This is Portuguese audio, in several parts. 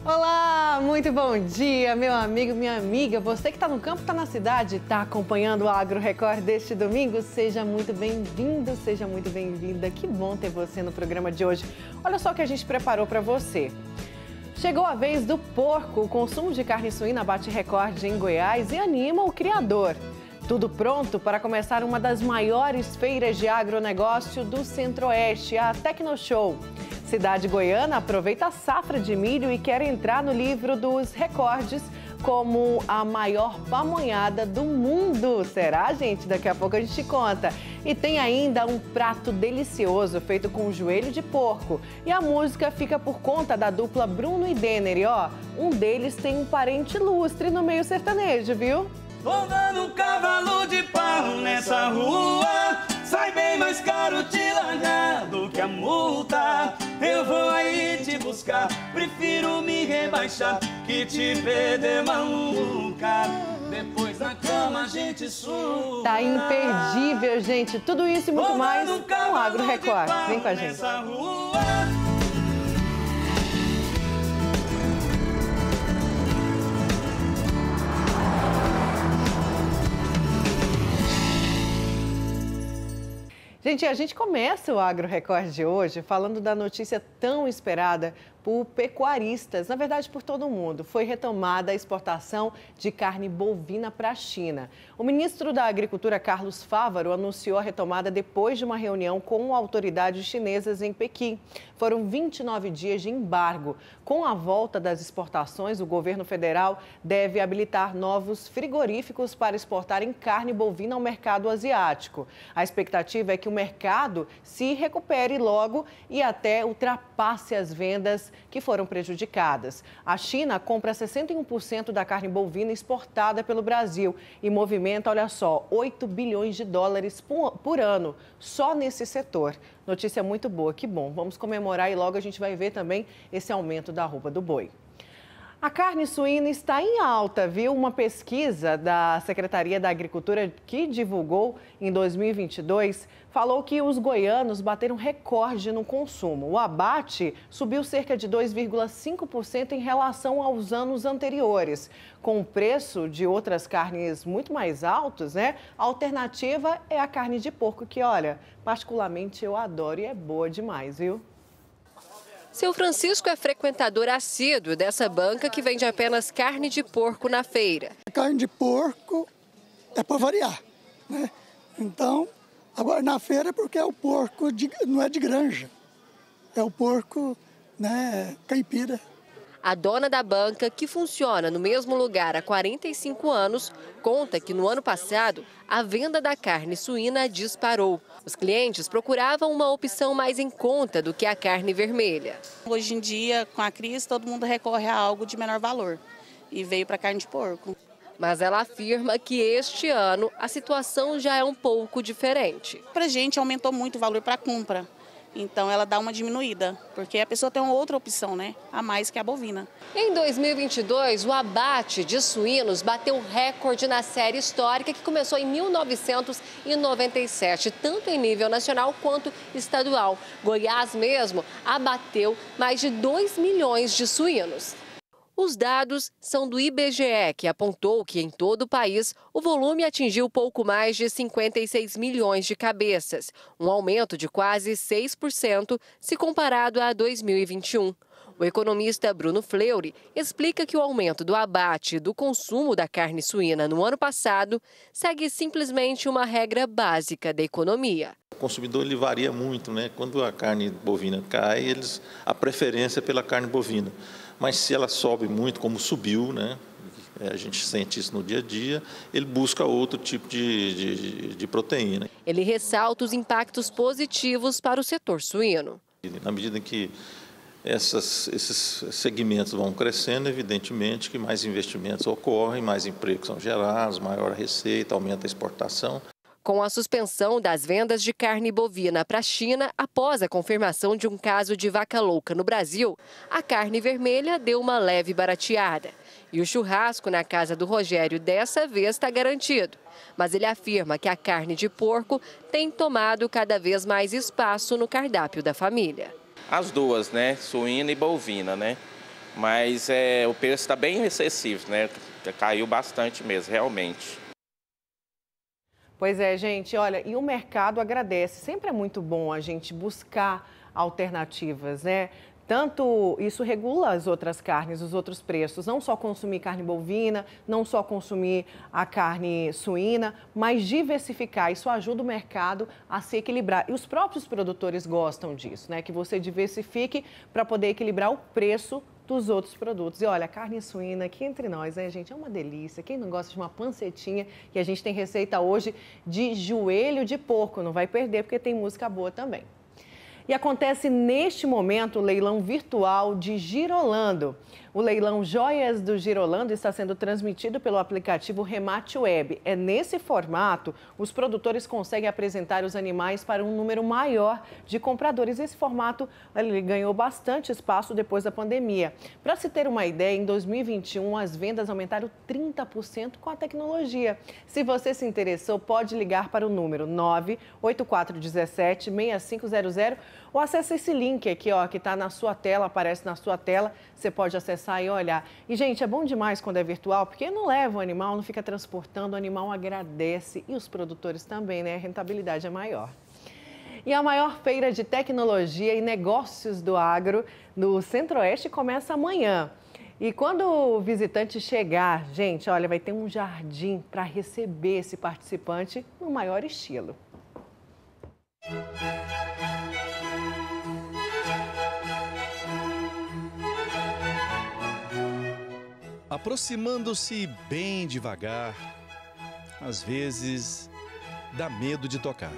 Olá, muito bom dia, meu amigo, minha amiga. Você que está no campo, está na cidade, está acompanhando o Agro Record deste domingo, seja muito bem-vindo, seja muito bem-vinda. Que bom ter você no programa de hoje. Olha só o que a gente preparou para você. Chegou a vez do porco. O consumo de carne suína bate recorde em Goiás e anima o criador. Tudo pronto para começar uma das maiores feiras de agronegócio do Centro-Oeste, a Tecnoshow. Cidade goiana aproveita a safra de milho e quer entrar no livro dos recordes como a maior pamonhada do mundo. Será, gente? Daqui a pouco a gente conta. E tem ainda um prato delicioso feito com joelho de porco. E a música fica por conta da dupla Bruno e Denner. E ó, um deles tem um parente ilustre no meio sertanejo, viu? Vou dando um cavalo de pau nessa rua, sai bem mais caro te largar do que a multa. Eu vou aí te buscar, prefiro me rebaixar que te perder maluca. Depois na cama a gente sua. Tá imperdível, gente. Tudo isso e muito mais no Agro Record. Vem com a gente. Gente, a gente começa o Agro Record de hoje falando da notícia tão esperada por pecuaristas, na verdade por todo mundo. Foi retomada a exportação de carne bovina para a China. O ministro da Agricultura, Carlos Fávaro, anunciou a retomada depois de uma reunião com autoridades chinesas em Pequim. Foram 29 dias de embargo. Com a volta das exportações, o governo federal deve habilitar novos frigoríficos para exportarem carne bovina ao mercado asiático. A expectativa é que o mercado se recupere logo e até ultrapasse as vendas que foram prejudicadas. A China compra 61% da carne bovina exportada pelo Brasil e movimenta, olha só, 8 bilhões de dólares por ano, só nesse setor. Notícia muito boa, que bom. Vamos comemorar e logo a gente vai ver também esse aumento da arroba do boi. A carne suína está em alta, viu? Uma pesquisa da Secretaria da Agricultura que divulgou em 2022 falou que os goianos bateram recorde no consumo. O abate subiu cerca de 2,5% em relação aos anos anteriores. Com o preço de outras carnes muito mais altos, né? A alternativa é a carne de porco, que, olha, particularmente eu adoro e é boa demais, viu? Seu Francisco é frequentador assíduo dessa banca que vende apenas carne de porco na feira. A carne de porco é para variar, né? Então, agora na feira é porque é o porco, não é de granja, é o porco, né, caipira. A dona da banca, que funciona no mesmo lugar há 45 anos, conta que no ano passado a venda da carne suína disparou. Os clientes procuravam uma opção mais em conta do que a carne vermelha. Hoje em dia, com a crise, todo mundo recorre a algo de menor valor e veio para a carne de porco. Mas ela afirma que este ano a situação já é um pouco diferente. Para a gente aumentou muito o valor para a compra. Então ela dá uma diminuída, porque a pessoa tem uma outra opção, né? A mais que a bovina. Em 2022, o abate de suínos bateu recorde na série histórica que começou em 1997, tanto em nível nacional quanto estadual. Goiás mesmo abateu mais de 2 milhões de suínos. Os dados são do IBGE, que apontou que em todo o país o volume atingiu pouco mais de 56 milhões de cabeças, um aumento de quase 6% se comparado a 2021. O economista Bruno Fleury explica que o aumento do abate e do consumo da carne suína no ano passado segue simplesmente uma regra básica da economia. O consumidor ele varia muito, né? Quando a carne bovina cai, a preferência é pela carne bovina. Mas se ela sobe muito, como subiu, né? A gente sente isso no dia a dia, ele busca outro tipo de proteína. Ele ressalta os impactos positivos para o setor suíno. Na medida em que esses segmentos vão crescendo, evidentemente que mais investimentos ocorrem, mais empregos são gerados, maior a receita, aumenta a exportação. Com a suspensão das vendas de carne bovina para a China após a confirmação de um caso de vaca louca no Brasil, a carne vermelha deu uma leve barateada. E o churrasco na casa do Rogério dessa vez está garantido. Mas ele afirma que a carne de porco tem tomado cada vez mais espaço no cardápio da família. As duas, né? Suína e bovina, né? mas o preço está bem excessivo, né? Caiu bastante mesmo, realmente. Pois é, gente, olha, e o mercado agradece. Sempre é muito bom a gente buscar alternativas, né? Tanto isso regula as outras carnes, os outros preços, não só consumir carne bovina, não só consumir a carne suína, mas diversificar. Isso ajuda o mercado a se equilibrar. E os próprios produtores gostam disso, né? Que você diversifique para poder equilibrar o preço dos outros produtos. E olha, a carne suína aqui entre nós, né, gente, é uma delícia. Quem não gosta de uma pancetinha? E a gente tem receita hoje de joelho de porco, não vai perder porque tem música boa também. E acontece neste momento o leilão virtual de Girolando. O leilão Joias do Girolando está sendo transmitido pelo aplicativo Remate Web. É nesse formato, os produtores conseguem apresentar os animais para um número maior de compradores. Esse formato ele ganhou bastante espaço depois da pandemia. Para se ter uma ideia, em 2021 as vendas aumentaram 30% com a tecnologia. Se você se interessou, pode ligar para o número 98417-6500 ou acesse esse link aqui, ó, que está na sua tela, aparece na sua tela. Você pode acessar e olhar. E, gente, é bom demais quando é virtual, porque não leva o animal, não fica transportando, o animal agradece e os produtores também, né? A rentabilidade é maior. E a maior feira de tecnologia e negócios do agro no Centro-Oeste começa amanhã. E quando o visitante chegar, gente, olha, vai ter um jardim para receber esse participante no maior estilo. Aproximando-se bem devagar, às vezes dá medo de tocar.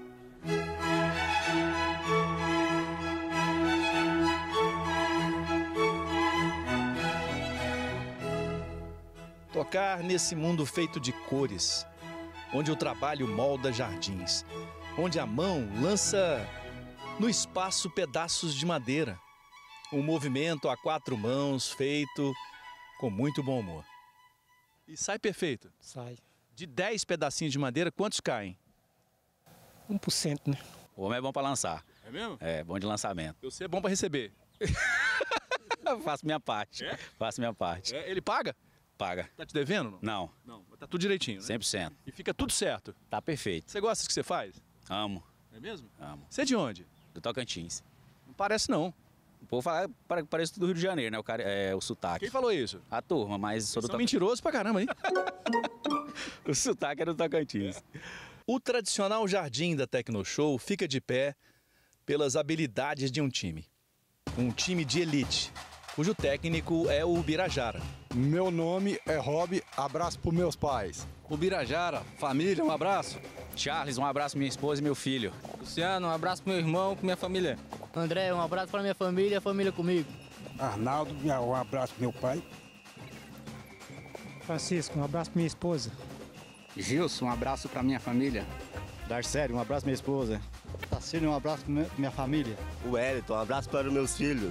Tocar nesse mundo feito de cores, onde o trabalho molda jardins, onde a mão lança no espaço pedaços de madeira. Um movimento a 4 mãos feito com muito bom humor. E sai perfeito? Sai. De 10 pedacinhos de madeira, quantos caem? 1%, né? O homem é bom para lançar. É mesmo? É, bom de lançamento. Você é bom para receber. Eu faço minha parte. É? Faço minha parte. É, ele paga? Paga. Tá te devendo? Não. Não, mas tá tudo direitinho, né? 100%. E fica tudo certo? Tá perfeito. Você gosta do que você faz? Amo. É mesmo? Amo. Você é de onde? Do Tocantins. Não parece não. O povo fala, parece tudo do Rio de Janeiro, né? O sotaque. Quem falou isso? A turma, mas sou do Tocantins. Mentiroso pra caramba, hein? O sotaque é do Tocantins. O tradicional jardim da Tecnoshow fica de pé pelas habilidades de um time. Um time de elite, cujo técnico é o Birajara. Meu nome é Rob, abraço pros meus pais. O Birajara, família, um abraço. Charles, um abraço pra minha esposa e meu filho. Luciano, um abraço pro meu irmão, com minha família. André, um abraço pra minha família, a família comigo. Arnaldo, um abraço pro meu pai. Francisco, um abraço pra minha esposa. Gilson, um abraço pra minha família. Darcélio, um abraço pra minha esposa. Tacílio, um abraço pra minha família. O Wellington, um abraço para os meus filhos.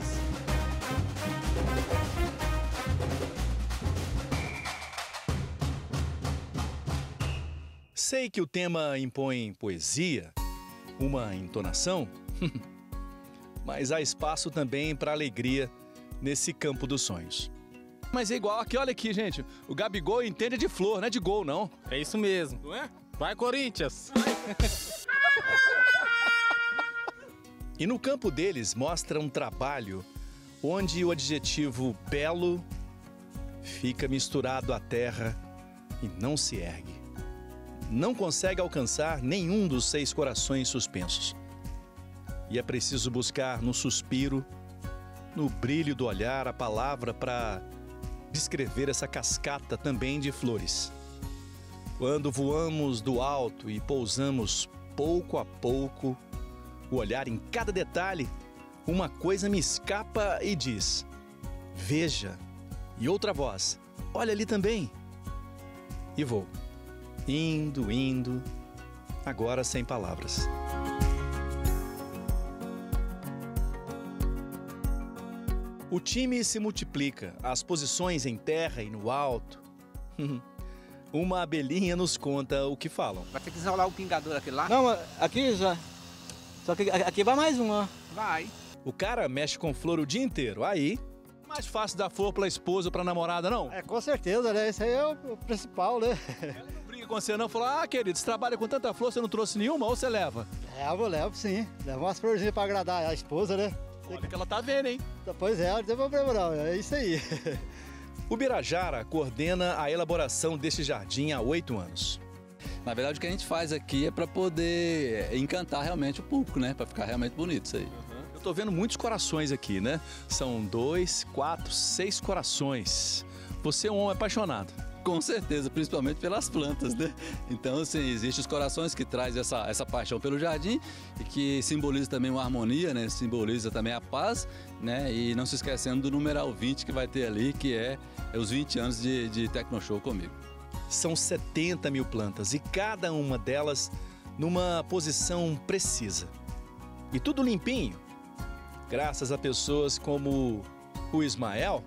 Sei que o tema impõe poesia, uma entonação, mas há espaço também para alegria nesse campo dos sonhos. Mas é igual aqui, olha aqui, gente, o Gabigol entende de flor, não é de gol, não. É isso mesmo. Não é? Vai, Corinthians! E no campo deles mostra um trabalho onde o adjetivo belo fica misturado à terra e não se ergue. Não consegue alcançar nenhum dos 6 corações suspensos. E é preciso buscar no suspiro, no brilho do olhar, a palavra para descrever essa cascata também de flores. Quando voamos do alto e pousamos pouco a pouco, o olhar em cada detalhe, uma coisa me escapa e diz: veja. E outra voz: olha ali também. E vou. Indo, agora sem palavras. O time se multiplica, as posições em terra e no alto. Uma abelhinha nos conta o que falam. Vai ter que isolar o pingador aquele lá? Não, aqui já. Só que aqui vai mais uma. Vai. O cara mexe com flor o dia inteiro, aí... mais fácil dar flor pra esposa ou pra namorada, não? É, com certeza, né? Isso aí é o principal, né? Ela não briga com você não, falou, querido, você trabalha com tanta flor, você não trouxe nenhuma ou você leva? Eu levo sim. Levo umas florzinhas pra agradar a esposa, né? Olha que ela tá vendo, hein? Pois é, não tem problema não, é isso aí. O Birajara coordena a elaboração deste jardim há 8 anos. Na verdade, o que a gente faz aqui é para poder encantar realmente o público, né? Para ficar realmente bonito isso aí. Eu tô vendo muitos corações aqui, né? São 2, 4, 6 corações. Você é um homem apaixonado. Com certeza, principalmente pelas plantas, né? Então, assim, existem os corações que traz essa paixão pelo jardim e que simboliza também uma harmonia, né? Simboliza também a paz, né? E não se esquecendo do numeral 20 que vai ter ali, que é os 20 anos de Tecnoshow comigo. São 70 mil plantas e cada uma delas numa posição precisa. E tudo limpinho, graças a pessoas como o Ismael.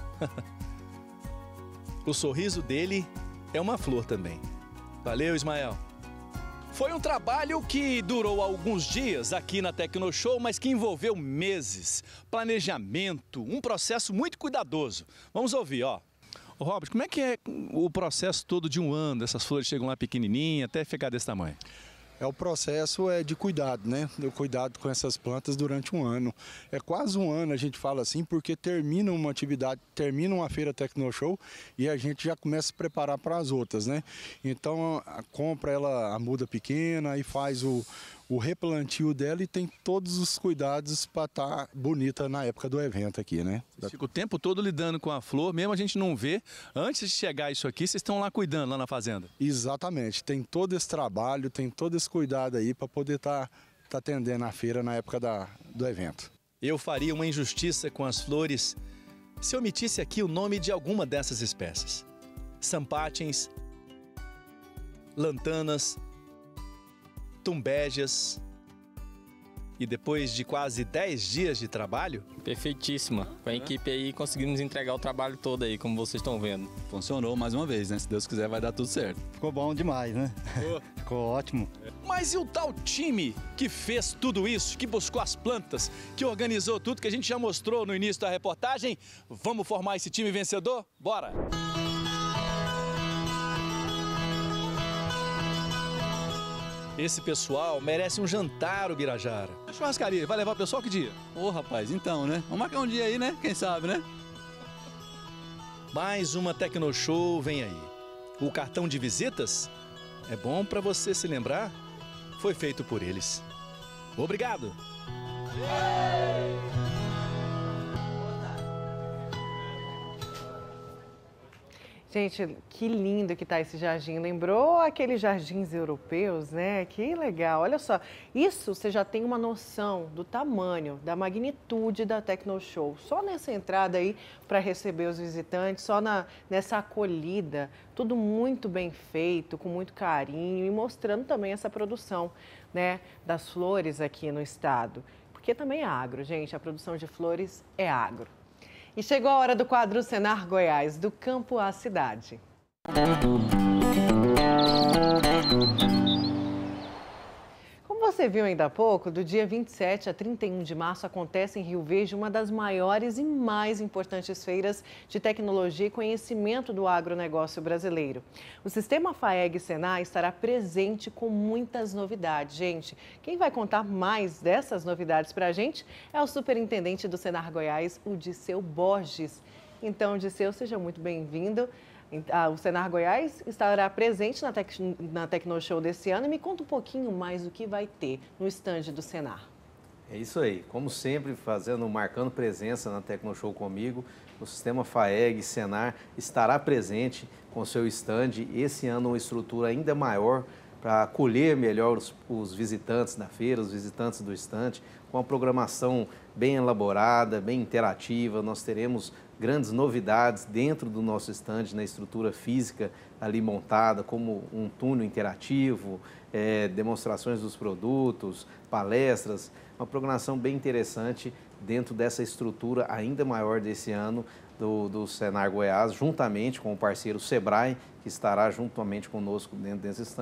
O sorriso dele é uma flor também. Valeu, Ismael. Foi um trabalho que durou alguns dias aqui na Tecnoshow, mas que envolveu meses, planejamento, um processo muito cuidadoso. Vamos ouvir, ó. Ô, Robert, como é que é o processo todo de um ano? Essas flores chegam lá pequenininha até ficar desse tamanho? O processo de cuidado, né? O cuidado com essas plantas durante um ano. É quase um ano, a gente fala assim, porque termina uma atividade, termina uma feira Tecnoshow e a gente já começa a se preparar para as outras, né? Então, compra a muda pequena e faz o replantio dela e tem todos os cuidados para estar bonita na época do evento aqui, né? Você fica o tempo todo lidando com a flor, mesmo a gente não vê. Antes de chegar isso aqui, vocês estão lá cuidando, lá na fazenda? Exatamente. Tem todo esse trabalho, tem todo esse cuidado aí para poder estar atendendo a feira na época do evento. Eu faria uma injustiça com as flores se eu omitisse aqui o nome de alguma dessas espécies. Sampatens, lantanas, tumbejas. E depois de quase 10 dias de trabalho... Perfeitíssima. Com a equipe aí conseguimos entregar o trabalho todo aí, como vocês estão vendo. Funcionou mais uma vez, né? Se Deus quiser vai dar tudo certo. Ficou bom demais, né? Ficou ótimo. Mas e o tal time que fez tudo isso, que buscou as plantas, que organizou tudo que a gente já mostrou no início da reportagem? Vamos formar esse time vencedor? Bora! Esse pessoal merece um jantar, o Birajara. A churrascaria, vai levar o pessoal que dia? Rapaz, então, né? Vamos marcar um dia aí, né? Quem sabe, né? Mais uma Tecnoshow vem aí. O cartão de visitas, é bom para você se lembrar, foi feito por eles. Obrigado! Gente, que lindo que tá esse jardim. Lembrou aqueles jardins europeus, né? Que legal. Olha só, isso você já tem uma noção do tamanho, da magnitude da Tecnoshow. Só nessa entrada aí para receber os visitantes, só nessa acolhida. Tudo muito bem feito, com muito carinho e mostrando também essa produção, né, das flores aqui no estado. Porque também é agro, gente. A produção de flores é agro. E chegou a hora do quadro Senar Goiás, do campo à cidade. Como você viu ainda há pouco, do dia 27 a 31 de março acontece em Rio Verde uma das maiores e mais importantes feiras de tecnologia e conhecimento do agronegócio brasileiro. O sistema FAEG-Senar estará presente com muitas novidades. Gente, quem vai contar mais dessas novidades para a gente é o superintendente do Senar Goiás, o Disseu Borges. Então, Disseu, seja muito bem-vindo. O Senar Goiás estará presente na Tecnoshow desse ano e me conta um pouquinho mais do que vai ter no estande do Senar. É isso aí, como sempre, marcando presença na Tecnoshow comigo, o sistema FAEG Senar estará presente com seu estande, esse ano uma estrutura ainda maior para acolher melhor os visitantes da feira, os visitantes do estande, com uma programação bem elaborada, bem interativa. Nós teremos grandes novidades dentro do nosso estande, na estrutura física ali montada, como um túnel interativo, demonstrações dos produtos, palestras, uma programação bem interessante dentro dessa estrutura ainda maior desse ano do Senar Goiás, juntamente com o parceiro Sebrae, que estará juntamente conosco dentro desse estande,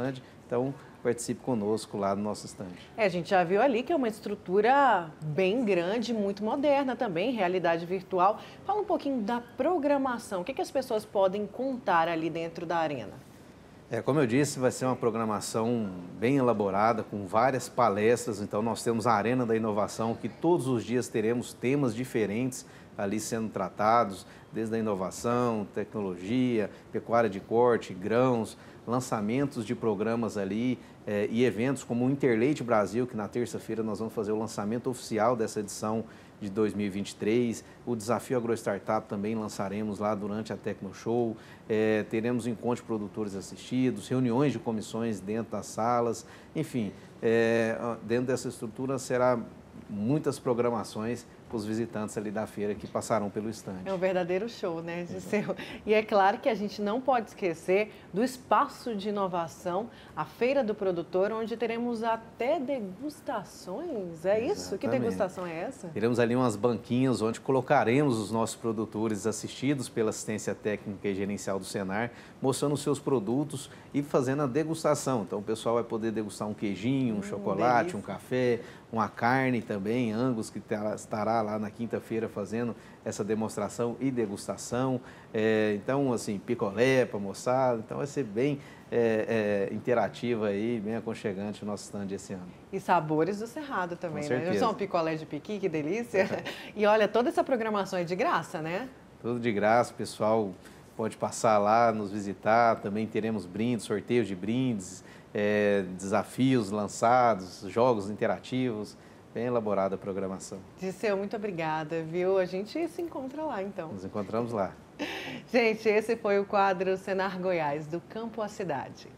Então, participe conosco lá no nosso stand. A gente já viu ali que é uma estrutura bem grande, muito moderna também, realidade virtual. Fala um pouquinho da programação. O que as pessoas podem contar ali dentro da arena? Como eu disse, vai ser uma programação bem elaborada, com várias palestras. Então, nós temos a Arena da Inovação, que todos os dias teremos temas diferentes ali sendo tratados, desde a inovação, tecnologia, pecuária de corte, grãos, lançamentos de programas ali e eventos como o Interleite Brasil, que na terça-feira nós vamos fazer o lançamento oficial dessa edição de 2023. O Desafio AgroStartup também lançaremos lá durante a TecnoShow. Teremos encontros de produtores assistidos, reuniões de comissões dentro das salas. Enfim, dentro dessa estrutura será muitas programações para os visitantes ali da feira que passarão pelo estande. É um verdadeiro show, né, Giseu? E é claro que a gente não pode esquecer do espaço de inovação, a Feira do Produtor, onde teremos até degustações. É isso? Exatamente. Que degustação é essa? Teremos ali umas banquinhas onde colocaremos os nossos produtores assistidos pela assistência técnica e gerencial do Senar, mostrando os seus produtos e fazendo a degustação. Então o pessoal vai poder degustar um queijinho, um chocolate, delícia. Um café, uma carne também, Angus, que estará lá na quinta-feira fazendo essa demonstração e degustação. Então, assim, picolé para moçada. Então, vai ser bem interativo aí, bem aconchegante o nosso stand esse ano. E sabores do Cerrado também, né? Não só um picolé de piqui, que delícia. E olha, toda essa programação é de graça, né? Tudo de graça, o pessoal pode passar lá, nos visitar. Também teremos brindes, sorteios de brindes, desafios lançados, jogos interativos. Bem elaborada a programação. Giseu, muito obrigada, viu? A gente se encontra lá, então. Nos encontramos lá. Gente, esse foi o quadro Senar Goiás, do campo à cidade.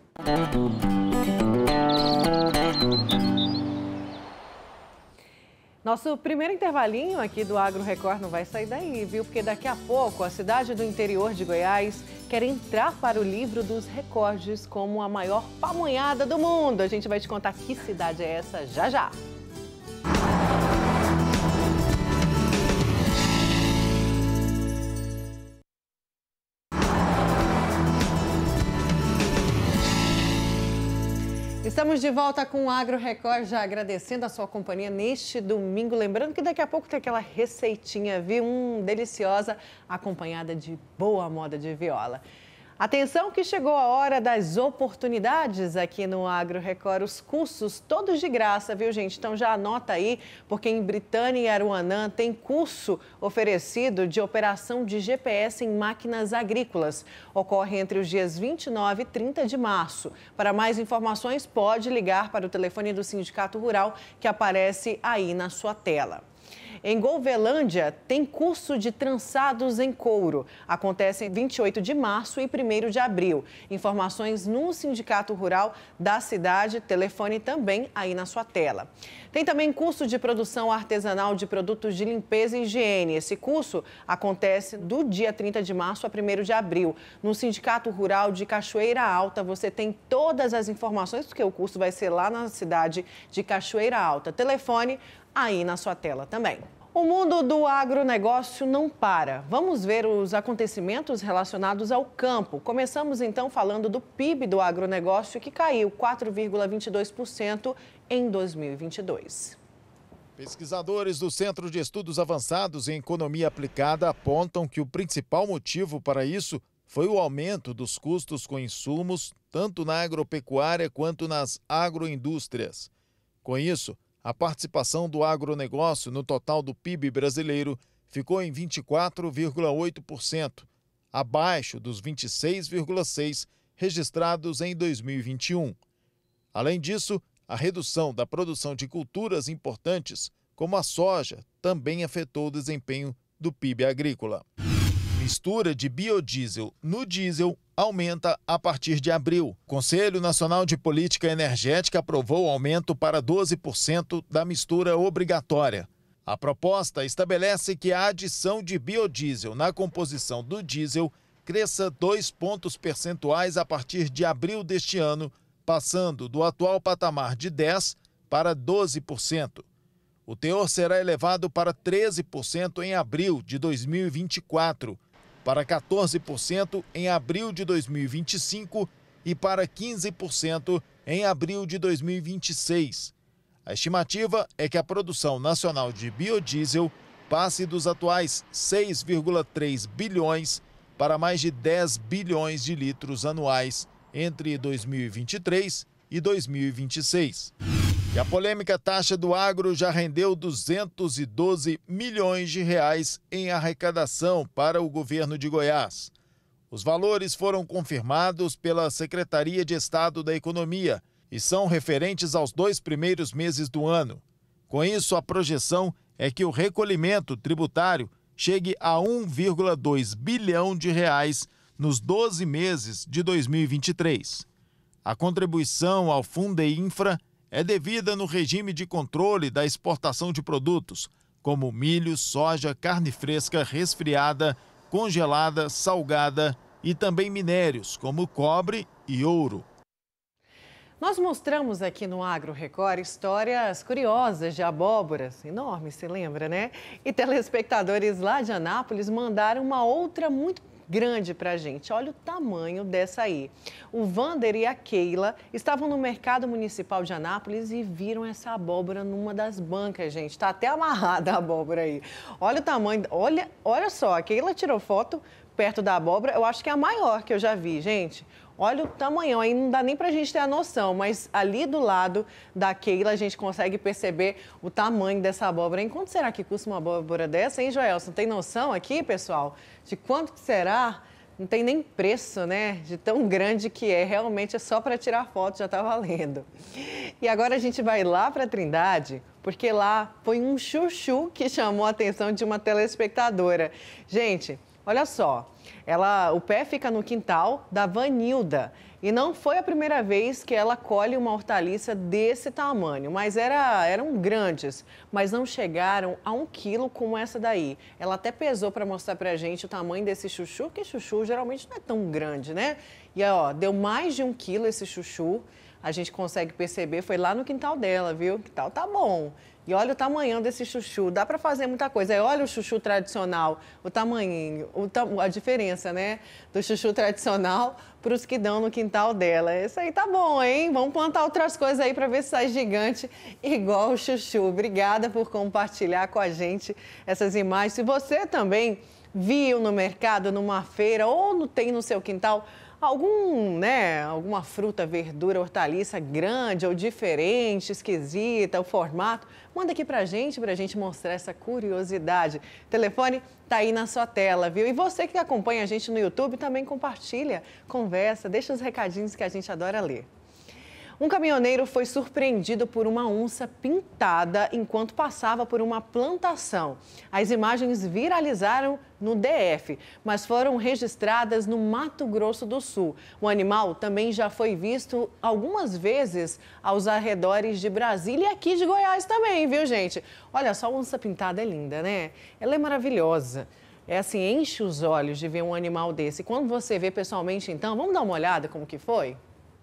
Nosso primeiro intervalinho aqui do Agro Record não vai sair daí, viu? Porque daqui a pouco a cidade do interior de Goiás quer entrar para o livro dos recordes como a maior pamonhada do mundo. A gente vai te contar que cidade é essa já já. Estamos de volta com o Agro Record, já agradecendo a sua companhia neste domingo. Lembrando que daqui a pouco tem aquela receitinha, viu? Deliciosa, acompanhada de boa moda de viola. Atenção que chegou a hora das oportunidades aqui no Agro Record. Os cursos todos de graça, viu, gente? Então já anota aí, porque em Britânia e Aruanã tem curso oferecido de operação de GPS em máquinas agrícolas. Ocorre entre os dias 29 e 30 de março. Para mais informações, pode ligar para o telefone do Sindicato Rural que aparece aí na sua tela. Em Golvelândia, tem curso de trançados em couro. Acontece em 28 de março e 1º de abril. Informações no Sindicato Rural da cidade, telefone também aí na sua tela. Tem também curso de produção artesanal de produtos de limpeza e higiene. Esse curso acontece do dia 30 de março a 1º de abril. No Sindicato Rural de Cachoeira Alta, você tem todas as informações, porque o curso vai ser lá na cidade de Cachoeira Alta. Telefone aí na sua tela também. O mundo do agronegócio não para. Vamos ver os acontecimentos relacionados ao campo. Começamos então falando do PIB do agronegócio, que caiu 4,22% em 2022. Pesquisadores do Centro de Estudos Avançados em Economia Aplicada apontam que o principal motivo para isso foi o aumento dos custos com insumos, tanto na agropecuária quanto nas agroindústrias. Com isso, a participação do agronegócio no total do PIB brasileiro ficou em 24,8%, abaixo dos 26,6% registrados em 2021. Além disso, a redução da produção de culturas importantes, como a soja, também afetou o desempenho do PIB agrícola. Mistura de biodiesel no diesel aumenta a partir de abril. O Conselho Nacional de Política Energética aprovou o aumento para 12% da mistura obrigatória. A proposta estabelece que a adição de biodiesel na composição do diesel cresça 2 pontos percentuais a partir de abril deste ano, passando do atual patamar de 10% para 12%. O teor será elevado para 13% em abril de 2024, para 14% em abril de 2025 e para 15% em abril de 2026. A estimativa é que a produção nacional de biodiesel passe dos atuais 6,3 bilhões para mais de 10 bilhões de litros anuais entre 2023 e 2026. E a polêmica taxa do agro já rendeu 212 milhões de reais em arrecadação para o governo de Goiás. Os valores foram confirmados pela Secretaria de Estado da Economia e são referentes aos 2 primeiros meses do ano. Com isso, a projeção é que o recolhimento tributário chegue a 1,2 bilhão de reais nos 12 meses de 2023. A contribuição ao Fundeinfra é devida no regime de controle da exportação de produtos, como milho, soja, carne fresca, resfriada, congelada, salgada e também minérios, como cobre e ouro. Nós mostramos aqui no Agro Record histórias curiosas de abóboras, enormes, se lembra, né? E telespectadores lá de Anápolis mandaram uma outra muito grande pra gente. Olha o tamanho dessa aí. O Vander e a Keila estavam no mercado municipal de Anápolis e viram essa abóbora numa das bancas, gente. Tá até amarrada a abóbora aí. Olha o tamanho, olha só, a Keila tirou foto perto da abóbora, eu acho que é a maior que eu já vi, gente. Olha o tamanhão, aí não dá nem pra gente ter a noção, mas ali do lado da Keila a gente consegue perceber o tamanho dessa abóbora. Hein? Quanto será que custa uma abóbora dessa, hein, Joelson? Tem noção aqui, pessoal, de quanto que será? Não tem nem preço, né? De tão grande que é. Realmente é só para tirar foto, já tá valendo. E agora a gente vai lá para Trindade, porque lá foi um chuchu que chamou a atenção de uma telespectadora. Gente, olha só. O pé fica no quintal da Vanilda e não foi a primeira vez que ela colhe uma hortaliça desse tamanho, mas eram grandes, mas não chegaram a 1 quilo como essa daí. Ela até pesou para mostrar pra gente o tamanho desse chuchu, que chuchu geralmente não é tão grande, né? E ó, deu mais de 1 quilo esse chuchu, a gente consegue perceber, foi lá no quintal dela, viu? O quintal tá bom. E olha o tamanho desse chuchu, dá para fazer muita coisa. Aí olha o chuchu tradicional, o tamanho, a diferença, né? Do chuchu tradicional para os que dão no quintal dela. Isso aí tá bom, hein? Vamos plantar outras coisas aí para ver se sai gigante igual o chuchu. Obrigada por compartilhar com a gente essas imagens. Se você também viu no mercado, numa feira ou tem no seu quintal alguma fruta, verdura, hortaliça grande ou diferente, esquisita, o formato, manda aqui pra gente mostrar essa curiosidade. O telefone tá aí na sua tela, viu? E você que acompanha a gente no YouTube também compartilha, conversa, deixa os recadinhos que a gente adora ler. Um caminhoneiro foi surpreendido por uma onça pintada enquanto passava por uma plantação. As imagens viralizaram no DF, mas foram registradas no Mato Grosso do Sul. O animal também já foi visto algumas vezes aos arredores de Brasília e aqui de Goiás também, viu, gente? Olha só, a onça pintada é linda, né? Ela é maravilhosa. É assim, enche os olhos de ver um animal desse. Quando você vê pessoalmente, então, vamos dar uma olhada como que foi?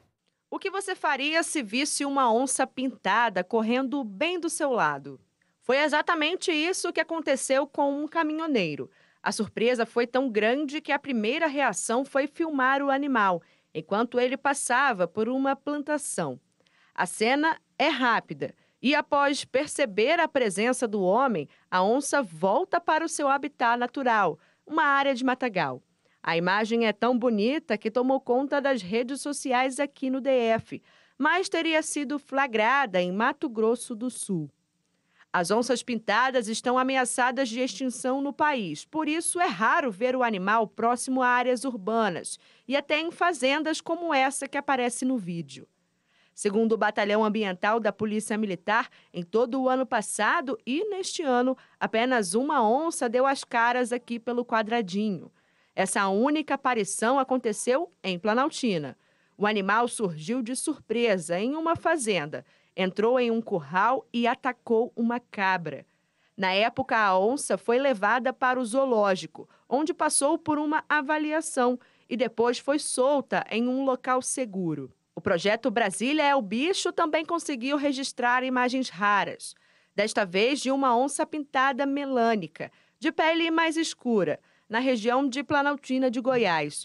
O que você faria se visse uma onça pintada correndo bem do seu lado? Foi exatamente isso que aconteceu com um caminhoneiro. A surpresa foi tão grande que a primeira reação foi filmar o animal, enquanto ele passava por uma plantação. A cena é rápida e, após perceber a presença do homem, a onça volta para o seu habitat natural, uma área de matagal. A imagem é tão bonita que tomou conta das redes sociais aqui no DF, mas teria sido flagrada em Mato Grosso do Sul. As onças pintadas estão ameaçadas de extinção no país, por isso é raro ver o animal próximo a áreas urbanas e até em fazendas como essa que aparece no vídeo. Segundo o Batalhão Ambiental da Polícia Militar, em todo o ano passado e neste ano, apenas uma onça deu as caras aqui pelo Quadradinho. Essa única aparição aconteceu em Planaltina. O animal surgiu de surpresa em uma fazenda, entrou em um curral e atacou uma cabra. Na época, a onça foi levada para o zoológico, onde passou por uma avaliação e depois foi solta em um local seguro. O projeto Brasília é o Bicho também conseguiu registrar imagens raras, desta vez de uma onça pintada melânica, de pele mais escura, na região de Planaltina de Goiás.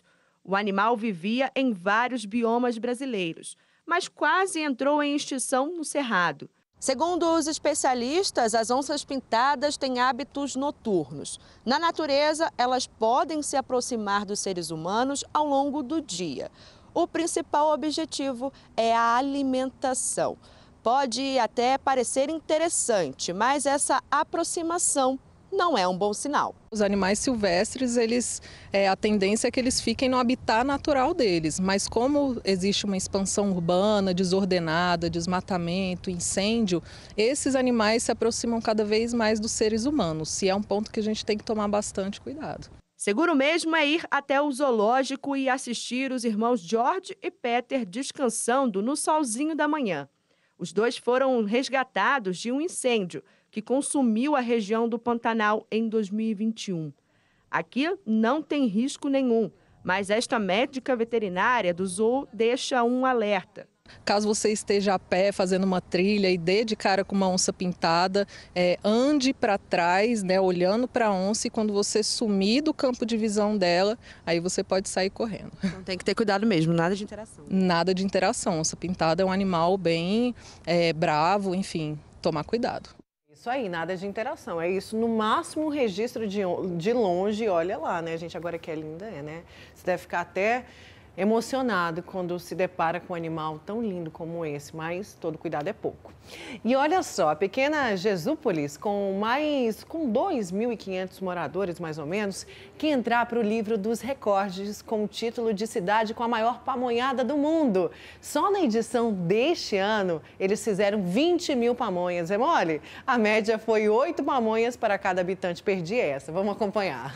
O animal vivia em vários biomas brasileiros, mas quase entrou em extinção no Cerrado. Segundo os especialistas, as onças pintadas têm hábitos noturnos. Na natureza, elas podem se aproximar dos seres humanos ao longo do dia. O principal objetivo é a alimentação. Pode até parecer interessante, mas essa aproximação não é um bom sinal. Os animais silvestres, a tendência é que eles fiquem no habitat natural deles, mas como existe uma expansão urbana, desordenada, desmatamento, incêndio, esses animais se aproximam cada vez mais dos seres humanos, e é um ponto que a gente tem que tomar bastante cuidado. Seguro mesmo é ir até o zoológico e assistir os irmãos George e Peter descansando no solzinho da manhã. Os dois foram resgatados de um incêndio que consumiu a região do Pantanal em 2021. Aqui não tem risco nenhum, mas esta médica veterinária do zoo deixa um alerta. Caso você esteja a pé fazendo uma trilha e dê de cara com uma onça pintada, ande para trás, olhando para a onça, e quando você sumir do campo de visão dela, aí você pode sair correndo. Então tem que ter cuidado mesmo, nada de interação. Nada de interação. Onça pintada é um animal bem bravo, enfim, tomar cuidado. Isso aí, nada de interação. É isso, no máximo um registro de longe, olha lá, né, gente? Agora que é linda, né? Você deve ficar até emocionado quando se depara com um animal tão lindo como esse, mas todo cuidado é pouco. E olha só, a pequena Jesúpolis, com 2.500 moradores, mais ou menos, que entrar para o livro dos recordes com o título de cidade com a maior pamonhada do mundo. Só na edição deste ano, eles fizeram 20 mil pamonhas, é mole? A média foi 8 pamonhas para cada habitante. Perdi essa, vamos acompanhar.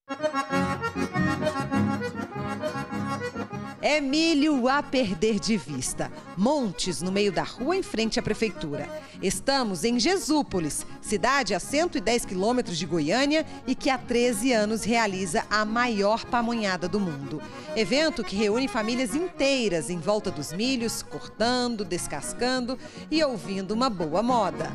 É milho a perder de vista. Montes no meio da rua em frente à prefeitura. Estamos em Jesúpolis, cidade a 110 quilômetros de Goiânia e que há 13 anos realiza a maior pamonhada do mundo. Evento que reúne famílias inteiras em volta dos milhos, cortando, descascando e ouvindo uma boa moda.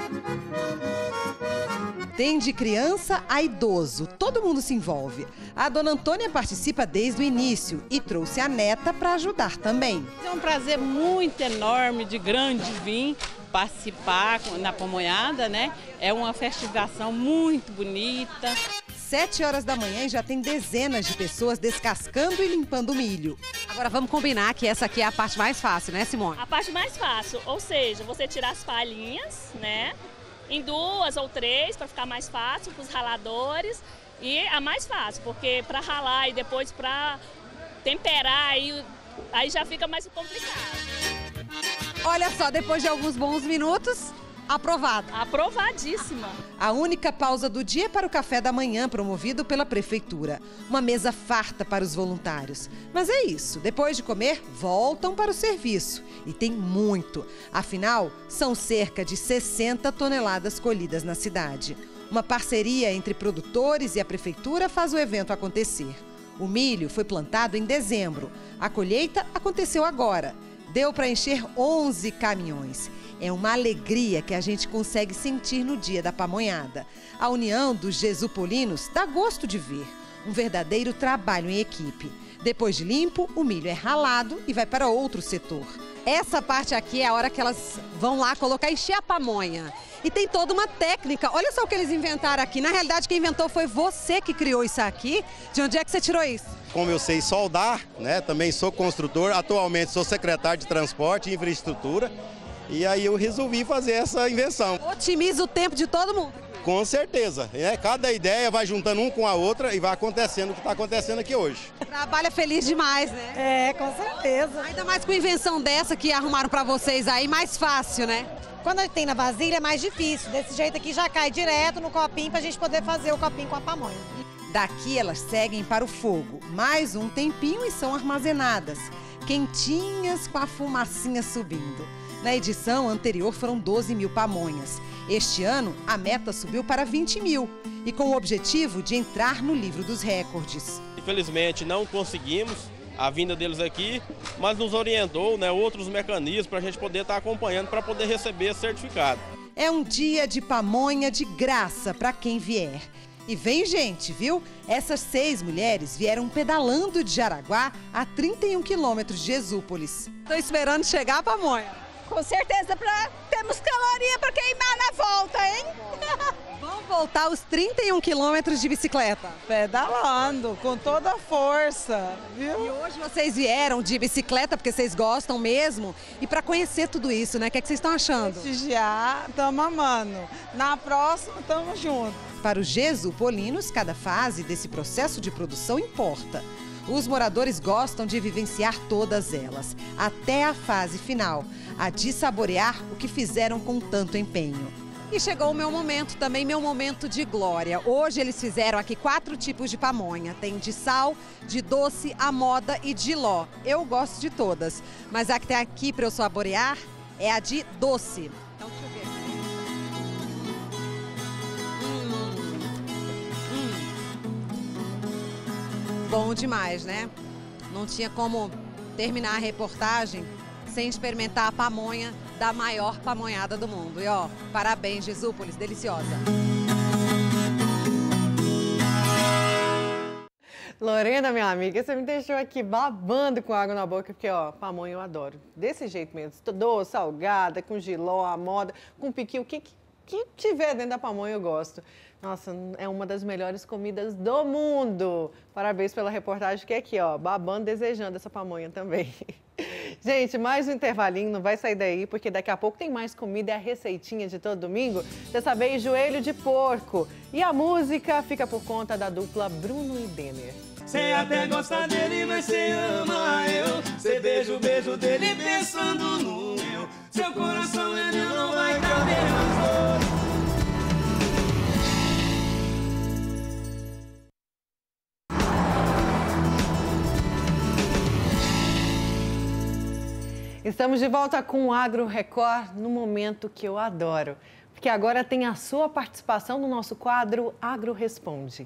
Tem de criança a idoso, todo mundo se envolve. A dona Antônia participa desde o início e trouxe a neta para ajudar também. É um prazer muito enorme, de grande vir participar na pamonhada, né? É uma festivação muito bonita. 7 horas da manhã e já tem dezenas de pessoas descascando e limpando o milho. Agora vamos combinar que essa aqui é a parte mais fácil, né, Simone? A parte mais fácil, ou seja, você tirar as palhinhas, né? Em 2 ou 3 para ficar mais fácil para os raladores, e a mais fácil, porque para ralar e depois para temperar aí já fica mais complicado. Olha só, depois de alguns bons minutos, aprovado. Aprovadíssima. A única pausa do dia é para o café da manhã, promovido pela prefeitura. Uma mesa farta para os voluntários. Mas é isso, depois de comer, voltam para o serviço. E tem muito. Afinal, são cerca de 60 toneladas colhidas na cidade. Uma parceria entre produtores e a prefeitura faz o evento acontecer. O milho foi plantado em dezembro. A colheita aconteceu agora. Deu para encher 11 caminhões. É uma alegria que a gente consegue sentir no dia da pamonhada. A união dos jesupolinos dá gosto de ver. Um verdadeiro trabalho em equipe. Depois de limpo, o milho é ralado e vai para outro setor. Essa parte aqui é a hora que elas vão lá encher a pamonha. E tem toda uma técnica. Olha só o que eles inventaram aqui. Na realidade, quem inventou foi você que criou isso aqui. De onde é que você tirou isso? Como eu sei soldar, né? Também sou construtor. Atualmente sou secretário de Transporte e Infraestrutura. E aí eu resolvi fazer essa invenção. Otimiza o tempo de todo mundo. Com certeza. Cada ideia vai juntando um com a outra e vai acontecendo o que está acontecendo aqui hoje. Trabalha feliz demais, né? É, com certeza. Ainda mais com invenção dessa que arrumaram para vocês aí, mais fácil, né? Quando a gente tem na vasilha é mais difícil. Desse jeito aqui já cai direto no copinho para a gente poder fazer o copinho com a pamonha. Daqui elas seguem para o fogo. Mais um tempinho e são armazenadas. Quentinhas com a fumacinha subindo. Na edição anterior foram 12 mil pamonhas. Este ano, a meta subiu para 20 mil e com o objetivo de entrar no livro dos recordes. Infelizmente, não conseguimos a vinda deles aqui, mas nos orientou, outros mecanismos para a gente poder estar acompanhando para poder receber esse certificado. É um dia de pamonha de graça para quem vier. E vem gente, viu? Essas 6 mulheres vieram pedalando de Jaraguá a 31 quilômetros de Jesúpolis. Tô esperando chegar a pamonha. Com certeza temos caloria para queimar na volta, hein? Vamos voltar os 31 quilômetros de bicicleta. Pedalando, com toda a força, viu? E hoje vocês vieram de bicicleta, porque vocês gostam mesmo, e para conhecer tudo isso, né? O que é que vocês estão achando? Prestigiar, estamos amando. Na próxima, estamos juntos. Para os jesupolinos, cada fase desse processo de produção importa. Os moradores gostam de vivenciar todas elas, até a fase final, a de saborear o que fizeram com tanto empenho. E chegou o meu momento, também meu momento de glória. Hoje eles fizeram aqui 4 tipos de pamonha. Tem de sal, de doce, à moda e de ló. Eu gosto de todas, mas a que tem aqui para eu saborear é a de doce. Então deixa eu ver. Bom demais, né? Não tinha como terminar a reportagem sem experimentar a pamonha da maior pamonhada do mundo. E ó, parabéns, Jesúpolis, deliciosa. Lorena, minha amiga, você me deixou aqui babando com água na boca, porque ó, pamonha eu adoro. Desse jeito mesmo, doce, salgada, com jiló, à moda, com piqui, o que tiver dentro da pamonha eu gosto. Nossa, é uma das melhores comidas do mundo. Parabéns pela reportagem, que é aqui, ó, babando, desejando essa pamonha também. Gente, mais um intervalinho, não vai sair daí, porque daqui a pouco tem mais comida, é a receitinha de todo domingo. Dessa vez, joelho de porco. E a música fica por conta da dupla Bruno e Denner. Cê até gosta dele, mas cê ama eu. Cê beija o beijo dele pensando no meu. Seu coração é meu, não vai caber mais dois. Estamos de volta com o Agro Record no momento que eu adoro, porque agora tem a sua participação no nosso quadro Agro Responde.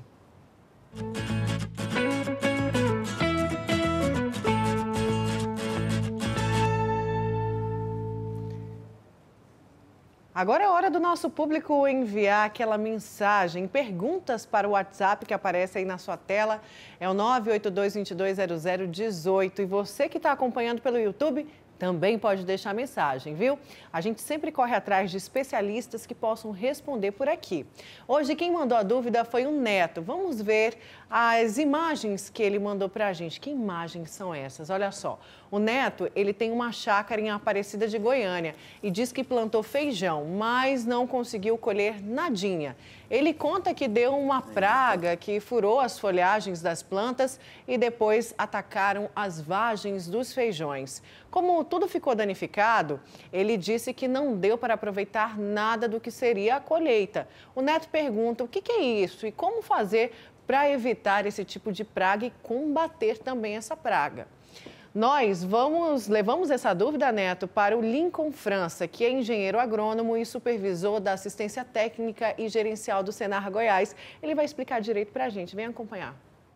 Agora é hora do nosso público enviar aquela mensagem, perguntas para o WhatsApp que aparece aí na sua tela. É o 982220018. E você que está acompanhando pelo YouTube, também pode deixar mensagem, viu? A gente sempre corre atrás de especialistas que possam responder por aqui. Hoje quem mandou a dúvida foi o Neto. Vamos ver as imagens que ele mandou para a gente. Que imagens são essas? Olha só. O Neto, ele tem uma chácara em Aparecida de Goiânia e diz que plantou feijão, mas não conseguiu colher nadinha. Ele conta que deu uma praga que furou as folhagens das plantas e depois atacaram as vagens dos feijões. Como tudo ficou danificado, ele disse que não deu para aproveitar nada do que seria a colheita. O Neto pergunta o que é isso e como fazer para evitar esse tipo de praga e combater também essa praga. Nós levamos essa dúvida, Neto, para o Lincoln França, que é engenheiro agrônomo e supervisor da assistência técnica e gerencial do Senar Goiás. Ele vai explicar direito para a gente. Vem acompanhar.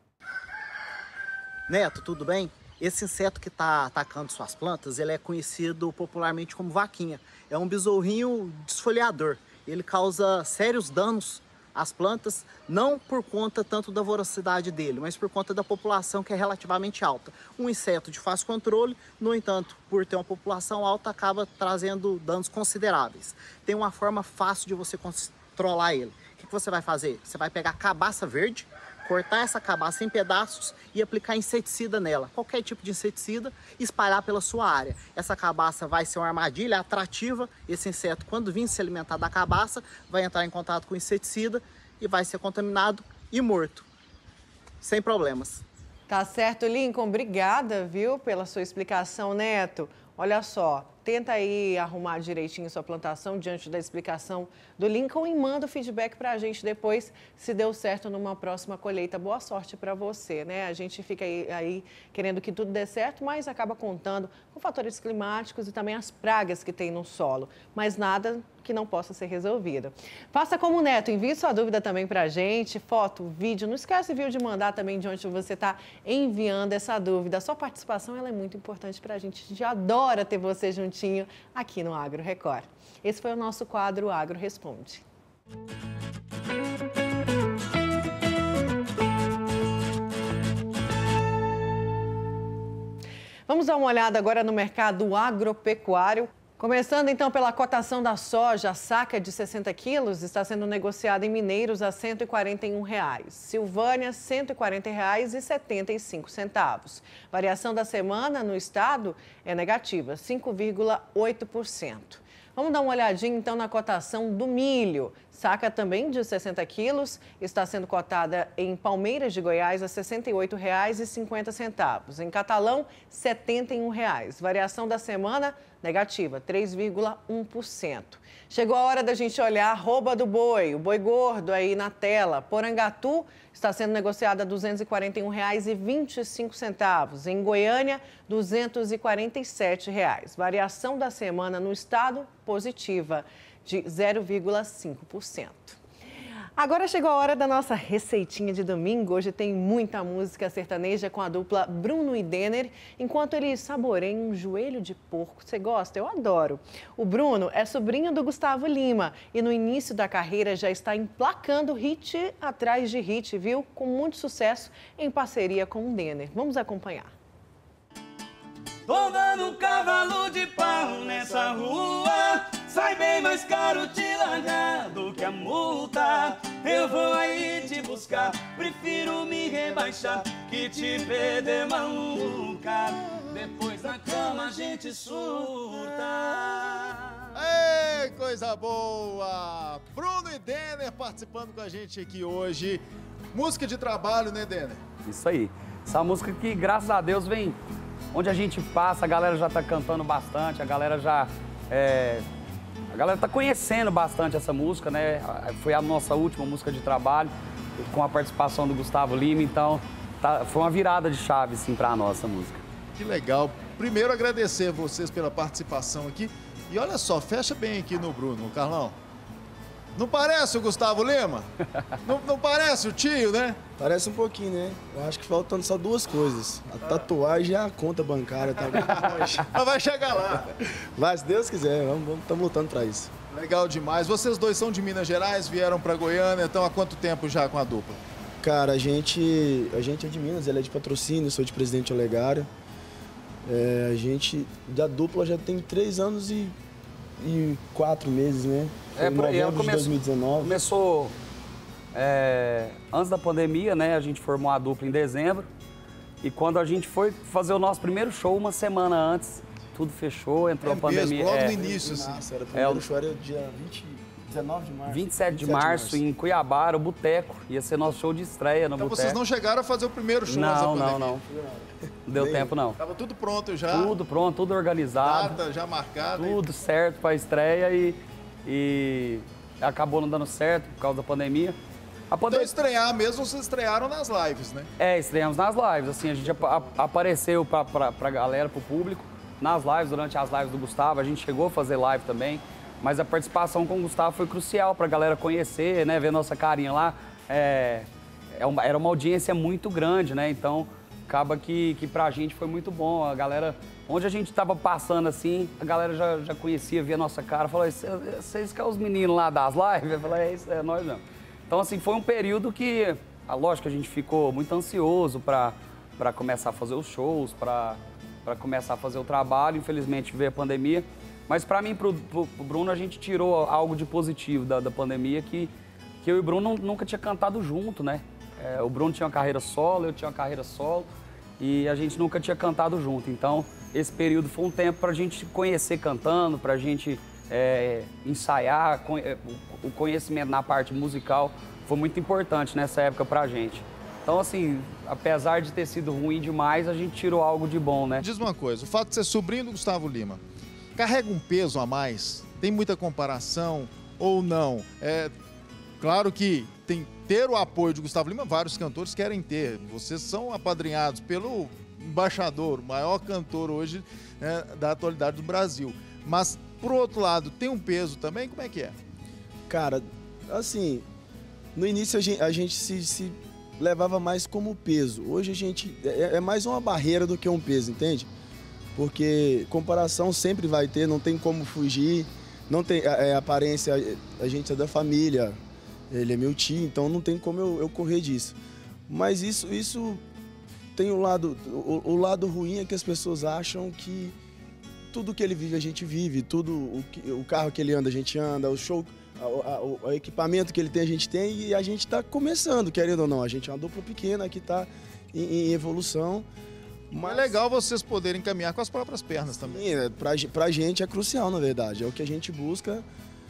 Neto, tudo bem? Esse inseto que está atacando suas plantas, ele é conhecido popularmente como vaquinha. É um besourrinho desfolhador. Ele causa sérios danos às plantas, não por conta tanto da voracidade dele, mas por conta da população que é relativamente alta. Um inseto de fácil controle, no entanto, por ter uma população alta, acaba trazendo danos consideráveis. Tem uma forma fácil de você controlar ele. O que você vai fazer? Você vai pegar cabaça verde, cortar essa cabaça em pedaços e aplicar inseticida nela, qualquer tipo de inseticida, e espalhar pela sua área. Essa cabaça vai ser uma armadilha atrativa, esse inseto, quando vir se alimentar da cabaça, vai entrar em contato com o inseticida e vai ser contaminado e morto, sem problemas. Tá certo, Lincoln. Obrigada, viu, pela sua explicação, Neto. Olha só, tenta aí arrumar direitinho sua plantação diante da explicação do Lincoln e manda o feedback para a gente depois, se deu certo numa próxima colheita. Boa sorte para você, né? A gente fica aí querendo que tudo dê certo, mas acaba contando com fatores climáticos e também as pragas que tem no solo. Mas nada que não possa ser resolvido. Faça como o Neto, envie sua dúvida também para a gente, foto, vídeo. Não esquece, viu, de mandar também de onde você está enviando essa dúvida. A sua participação ela é muito importante para a gente. A gente adora ter você juntinho aqui no Agro Record. Esse foi o nosso quadro Agro Responde. Vamos dar uma olhada agora no mercado agropecuário. Começando então pela cotação da soja, a saca de 60 quilos está sendo negociada em Mineiros a R$ 141,00. Silvânia, R$ 140,75. Variação da semana no estado é negativa, 5,8%. Vamos dar uma olhadinha então na cotação do milho. Saca também de 60 quilos está sendo cotada em Palmeiras de Goiás a R$ 68,50. Em Catalão, R$ 71,00. Variação da semana negativa, 3,1%. Chegou a hora da gente olhar a arroba do boi, o boi gordo aí na tela. Porangatu está sendo negociada a R$ 241,25. Em Goiânia, R$ 247,00. Variação da semana no estado, positiva, de 0,5%. Agora chegou a hora da nossa receitinha de domingo. Hoje tem muita música sertaneja com a dupla Bruno e Denner, enquanto eles saboreiam um joelho de porco. Você gosta? Eu adoro. O Bruno é sobrinho do Gustavo Lima e no início da carreira já está emplacando hit atrás de hit, viu? Com muito sucesso em parceria com o Denner. Vamos acompanhar. Tô dando um cavalo de pau nessa rua, sai bem mais caro te largar do que a multa. Eu vou aí te buscar, prefiro me rebaixar que te perder maluca. Depois na cama a gente surta. Ei, coisa boa! Bruno e Denner participando com a gente aqui hoje. Música de trabalho, né, Denner? Isso aí. Essa música que, graças a Deus, vem... Onde a gente passa, a galera já tá cantando bastante, a galera já... A galera tá conhecendo bastante essa música, né? Foi a nossa última música de trabalho, com a participação do Gustavo Lima, então foi uma virada de chave, assim, pra nós, essa música. Que legal. Primeiro, agradecer a vocês pela participação aqui. E olha só, fecha bem aqui no Bruno, Carlão. Não parece o Gustavo Lima? não parece o tio, né? Parece um pouquinho, né? Eu acho que faltando só duas coisas. A tatuagem e a conta bancária. Tá? Mas vai chegar lá. Vai, se Deus quiser. Estamos lutando para isso. Legal demais. Vocês dois são de Minas Gerais, vieram para Goiânia. Então, há quanto tempo já com a dupla? Cara, a gente é de Minas. Ele é de Patrocínio, sou de Presidente Olegário. A gente, da dupla, já tem 3 anos e 4 meses, né? Foi em novembro de 2019. Começou antes da pandemia, né? A gente formou a dupla em dezembro. E quando a gente foi fazer o nosso primeiro show, uma semana antes, tudo fechou, entrou a pandemia. Mesmo, logo no início, assim. Nossa, o primeiro show era dia 19 de março. 27 de março, em Cuiabá, o Boteco. Ia ser nosso show de estreia no Boteco. Então vocês não chegaram a fazer o primeiro show nessa pandemia? Não deu tempo, não. Tava tudo pronto já? Tudo pronto, tudo organizado. Data já marcada. Tudo certo para a estreia e acabou não dando certo por causa da pandemia. Então estrear mesmo, vocês estrearam nas lives, né? Estreamos nas lives, assim, a gente apareceu pra galera, pro público, nas lives, durante as lives do Gustavo, a gente chegou a fazer live também, mas a participação com o Gustavo foi crucial pra galera conhecer, né, ver nossa carinha lá. Era uma audiência muito grande, né, então acaba que pra gente foi muito bom, a galera... Onde a gente tava passando assim, a galera já conhecia, via a nossa cara, falou, vocês que são os meninos lá das lives? Eu falei, isso é nós mesmo. Então, assim, foi um período que, lógico, a gente ficou muito ansioso para começar a fazer os shows, para começar a fazer o trabalho. Infelizmente, veio a pandemia. Mas para mim, pro Bruno, a gente tirou algo de positivo da pandemia, que eu e o Bruno nunca tinha cantado junto, né? O Bruno tinha uma carreira solo, eu tinha uma carreira solo, e a gente nunca tinha cantado junto. Então, esse período foi um tempo para a gente conhecer cantando, para a gente ensaiar, o conhecimento na parte musical foi muito importante nessa época para a gente. Então, assim, apesar de ter sido ruim demais, a gente tirou algo de bom, né? Diz uma coisa, o fato de ser sobrinho do Gustavo Lima, carrega um peso a mais? Tem muita comparação ou não? Claro que ter o apoio de Gustavo Lima, vários cantores querem ter. Vocês são apadrinhados pelo embaixador, o maior cantor hoje da atualidade do Brasil. Mas, por outro lado, tem um peso também? Como é que é? Cara, assim, no início a gente se levava mais como peso. Hoje a gente é mais uma barreira do que um peso, entende? Porque comparação sempre vai ter, não tem como fugir, não tem aparência, a gente é da família, ele é meu tio, então não tem como eu correr disso. Mas isso tem o lado ruim é que as pessoas acham que tudo que ele vive a gente vive, o carro que ele anda a gente anda, o show, o equipamento que ele tem a gente tem, e a gente está começando, querendo ou não. A gente é uma dupla pequena que está em evolução. Mas é legal vocês poderem caminhar com as próprias pernas também. Sim, pra gente é crucial, na verdade. É o que a gente busca,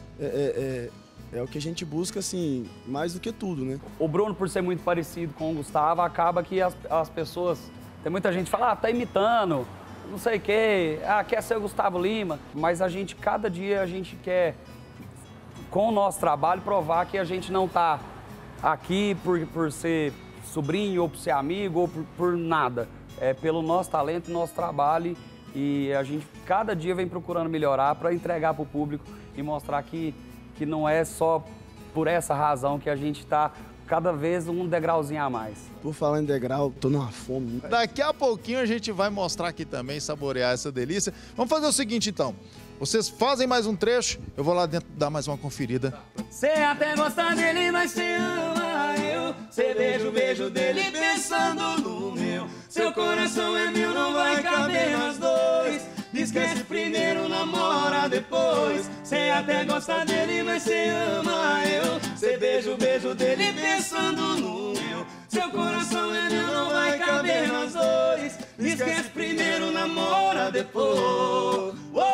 é o que a gente busca, assim, mais do que tudo, né? O Bruno, por ser muito parecido com o Gustavo, acaba que as pessoas... Tem muita gente que fala, tá imitando, não sei o quê, quer ser o Gustavo Lima. Mas cada dia a gente quer, com o nosso trabalho, provar que a gente não tá aqui por ser sobrinho, ou por ser amigo, ou por nada. É pelo nosso talento, nosso trabalho, e a gente cada dia vem procurando melhorar para entregar para o público e mostrar que não é só por essa razão que a gente está cada vez um degrauzinho a mais. Por falar em degrau, tô numa fome. Daqui a pouquinho a gente vai mostrar aqui também, saborear essa delícia. Vamos fazer o seguinte, então. Vocês fazem mais um trecho, eu vou lá dentro dar mais uma conferida. Cê até gosta dele, mas cê ama eu. Cê beija o beijo dele pensando no meu. Seu coração é meu, não vai caber nós dois. Esquece primeiro, namora depois. Cê até gosta dele, mas cê ama eu. Cê beija o beijo dele pensando no meu. Seu coração é meu, não vai caber nós dois. Esquece primeiro, namora depois.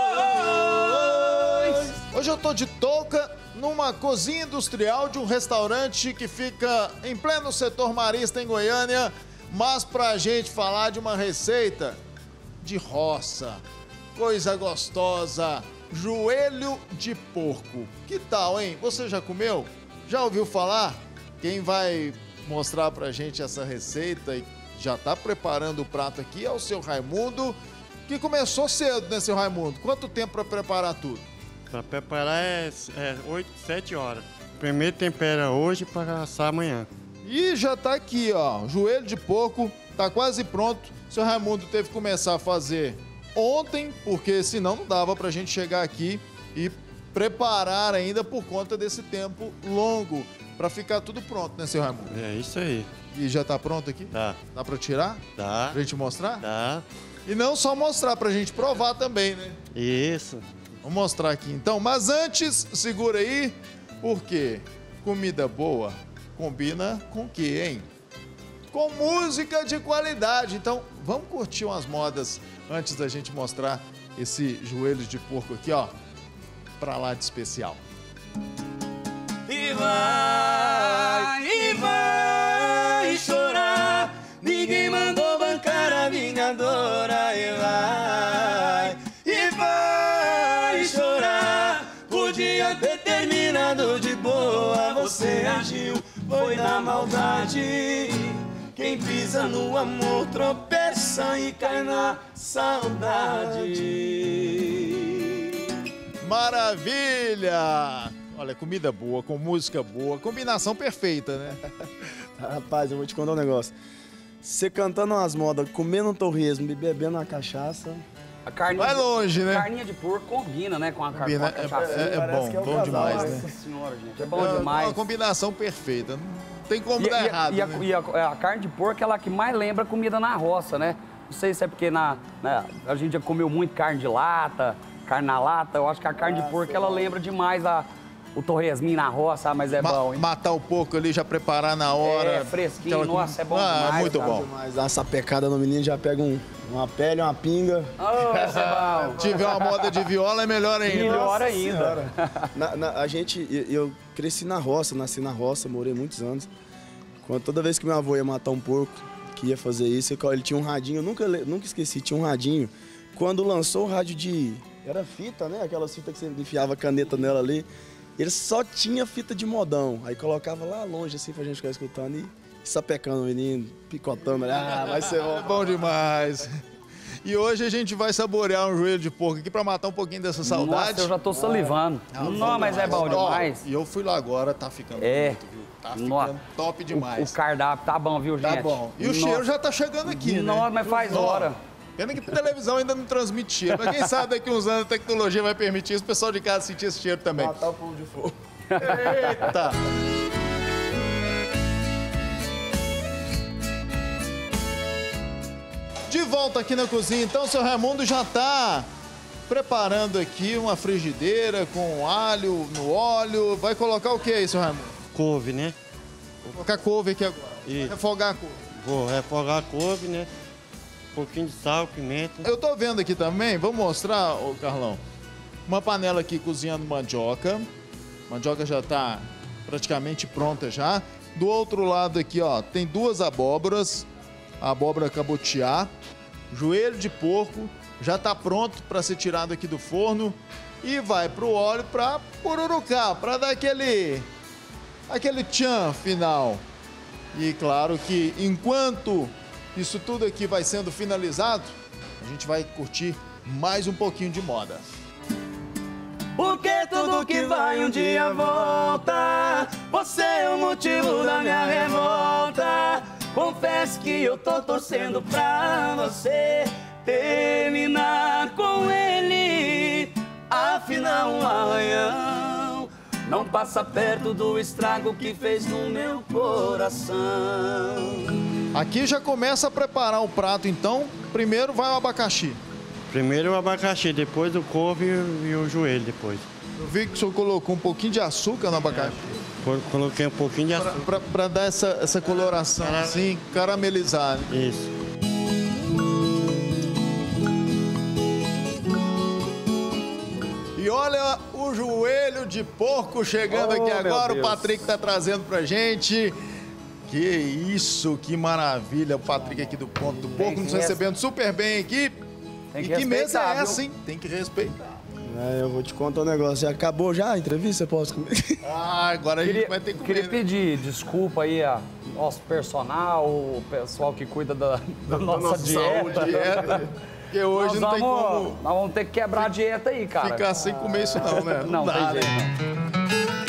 Hoje eu tô de touca numa cozinha industrial de um restaurante que fica em pleno setor marista em Goiânia, mas pra gente falar de uma receita de roça, coisa gostosa, joelho de porco. Que tal, hein? Você já comeu? Já ouviu falar? Quem vai mostrar pra gente essa receita e já tá preparando o prato aqui é o seu Raimundo, que começou cedo, né, seu Raimundo? Quanto tempo pra preparar tudo? Para preparar é 8, 7 horas. Primeiro tempera hoje para assar amanhã. E já tá aqui, ó, joelho de porco, tá quase pronto. O seu Raimundo teve que começar a fazer ontem, porque senão não dava pra gente chegar aqui e preparar ainda por conta desse tempo longo, pra ficar tudo pronto, né, seu Raimundo? É isso aí. E já tá pronto aqui? Tá. Dá pra tirar? Tá. Pra gente mostrar? Tá. E não só mostrar, pra gente provar também, né? Isso. Vou mostrar aqui então, mas antes, segura aí, porque comida boa combina com o quê, hein? Com música de qualidade. Então, vamos curtir umas modas antes da gente mostrar esse joelho de porco aqui, ó, pra lá de especial. E vai chorar, ninguém mandou bancar a vingadora. E vai chorar, podia ter terminado de boa. Você agiu, foi na maldade. Quem pisa no amor tropeça e cai na saudade. Maravilha! Olha, comida boa, com música boa, combinação perfeita, né? Rapaz, eu vou te contar um negócio. Você cantando umas modas, comendo um torresmo e bebendo uma cachaça... A carninha vai longe, né? Carninha de porco combina, né? Com a combina, cachaça. É bom, bom demais, né? Nossa senhora, gente, é bom demais. Uma combinação perfeita, não tem como dar errado. E a carne de porco é ela que mais lembra comida na roça, né? Não sei se é porque a gente já comeu muito carne de lata, carne na lata. Eu acho que a carne de porco, ela lembra demais o torresminho na roça, mas é bom, hein? Matar o porco ali, já preparar na hora. É, fresquinho, nossa, é bom demais. Muito bom. Mas dá essa pecada no menino, já pega uma pele, uma pinga. Oh, essa é bom. Se tiver uma moda de viola, é melhor ainda. Melhor ainda. Eu cresci na roça, nasci na roça, morei muitos anos. Toda vez que meu avô ia matar um porco, que ia fazer isso, ele tinha um radinho, eu nunca esqueci, tinha um radinho. Quando lançou o rádio de... Era fita, né? Aquelas fitas que você enfiava a caneta nela ali. Ele só tinha fita de modão. Aí colocava lá longe, assim, pra gente ficar escutando e sapecando o menino, picotando. Vai ser bom. É bom demais. E hoje a gente vai saborear um joelho de porco aqui pra matar um pouquinho dessa saudade. Nossa, eu já tô salivando. Não, mas é bom demais. E eu fui lá agora, tá ficando bonito, viu? Tá ficando top demais. O cardápio tá bom, viu, gente? Tá bom. E o cheiro já tá chegando aqui, né? Nossa, mas faz hora. Pena que a televisão ainda não transmite cheiro. Mas quem sabe daqui uns anos a tecnologia vai permitir o pessoal de casa sentir esse cheiro também. Matar o pão de fogo. Eita! De volta aqui na cozinha, então, seu Raimundo já tá preparando aqui uma frigideira com alho no óleo. Vai colocar o que aí, seu Raimundo? Couve, né? Vou colocar couve aqui agora. E refogar a couve. Vou refogar a couve, né? Um pouquinho de sal, pimenta. Eu tô vendo aqui também, vou mostrar, ô Carlão, uma panela aqui cozinhando mandioca. Mandioca já tá praticamente pronta já. Do outro lado aqui, ó, tem 2 abóboras, a abóbora cabotiá, joelho de porco, já tá pronto para ser tirado aqui do forno e vai pro óleo para pururucar, para dar aquele tchan final. E claro que enquanto isso tudo aqui vai sendo finalizado, a gente vai curtir mais um pouquinho de moda. Porque tudo que vai um dia volta, você é o motivo da minha revolta. Confesso que eu tô torcendo pra você terminar com ele. Afinal, um arranhão não passa perto do estrago que fez no meu coração. Aqui já começa a preparar o prato, então. Primeiro vai o abacaxi. Primeiro o abacaxi, depois o couve e o joelho depois. Eu vi que o senhor colocou um pouquinho de açúcar no abacaxi. Coloquei um pouquinho de açúcar. Para dar essa coloração, assim, caramelizar. Né? Isso. E olha o joelho de porco chegando aqui agora. O Patrick tá trazendo pra gente. Que isso, que maravilha. O Patrick aqui do Ponto do Porco nos recebendo super bem aqui. E que mesa é essa, hein? Tem que respeitar. Eu vou te contar um negócio. Já acabou já a entrevista? Posso comer? Agora a gente vai ter que comer. Queria pedir desculpa aí ao nosso personal, o pessoal que cuida da nossa dieta. Saúde, porque hoje não tem como... Nós vamos ter que quebrar a dieta aí, cara. Ficar sem comer isso não, né? Não dá, tem jeito, não.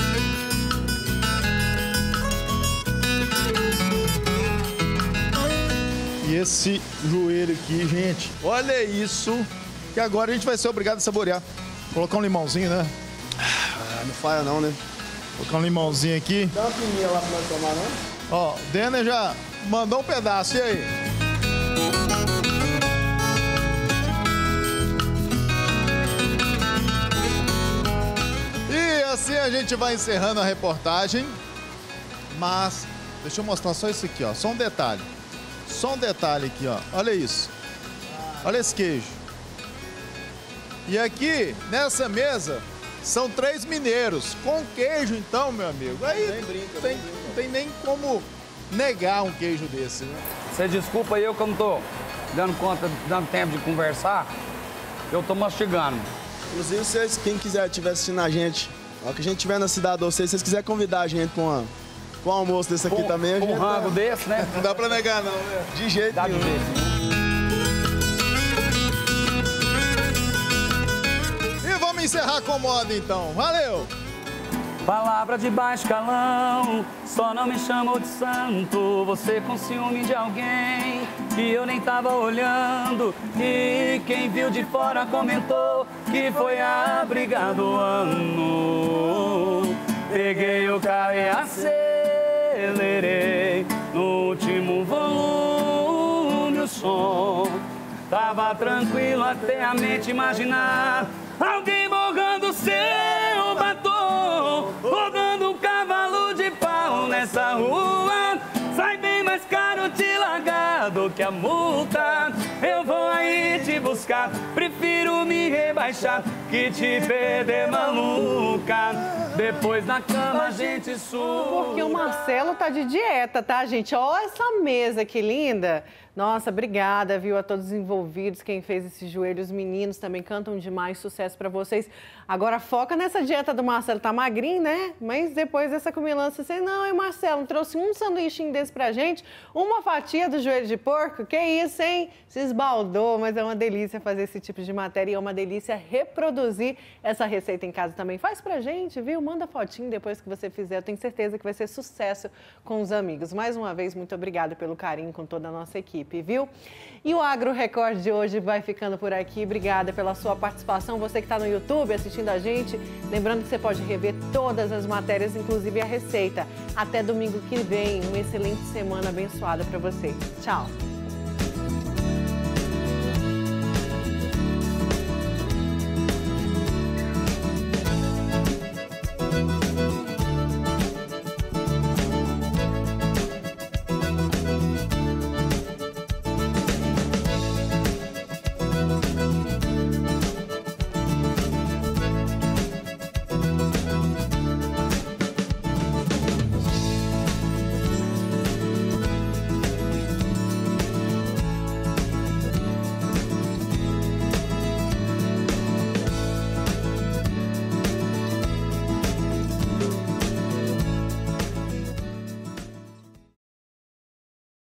E esse joelho aqui, gente, olha isso, que agora a gente vai ser obrigado a saborear. Colocar um limãozinho, né? Não falha não, né? Colocar um limãozinho aqui. Dá uma pininha lá pra nós tomar, não? Ó, o Denner já mandou um pedaço, e aí? E assim a gente vai encerrando a reportagem, mas deixa eu mostrar só isso aqui, ó, só um detalhe. Só um detalhe aqui, ó. Olha isso. Olha esse queijo. E aqui, nessa mesa, são 3 mineiros. Com queijo, então, meu amigo. Aí não tem nem como negar um queijo desse, né? Você desculpa aí, eu que não tô dando tempo de conversar, eu tô mastigando. Inclusive, vocês, quem quiser estiver assistindo a gente, ó, que a gente estiver na cidade de vocês, se vocês quiserem convidar a gente pra um almoço desse aqui também, a gente... Um rango desse, né? Não dá pra negar, não, né? De jeito nenhum. De jeito. E vamos encerrar com moda, então. Valeu! Palavra de baixo calão, só não me chamou de santo. Você com ciúme de alguém que eu nem tava olhando. E quem viu de fora comentou que foi a briga do ano. Peguei o carro e acelerei no último volume o som. Tava tranquilo até a mente imaginar alguém borrando seu batom, rodando um cavalo de pau nessa rua. Sai bem mais caro te largar do que a multa. Eu vou aí te buscar, prefiro me rebaixar que te perder, maluca. Depois na cama a gente surta. Porque o Marcelo tá de dieta, tá, gente? Olha essa mesa que linda. Nossa, obrigada, viu, a todos os envolvidos, quem fez esse joelho, os meninos também cantam demais, sucesso pra vocês. Agora foca nessa dieta do Marcelo, tá magrinho, né? Mas depois dessa comilança, você não, hein, Marcelo, trouxe um sanduíchinho desse pra gente, uma fatia do joelho de porco, que isso, hein? Se esbaldou, mas é uma delícia fazer esse tipo de matéria e é uma delícia reproduzir essa receita em casa também. Faz pra gente, viu? Manda fotinho depois que você fizer, eu tenho certeza que vai ser sucesso com os amigos. Mais uma vez, muito obrigada pelo carinho com toda a nossa equipe, viu? E o Agro Record de hoje vai ficando por aqui. Obrigada pela sua participação. Você que está no YouTube assistindo a gente, lembrando que você pode rever todas as matérias, inclusive a receita. Até domingo que vem. Uma excelente semana abençoada para você. Tchau!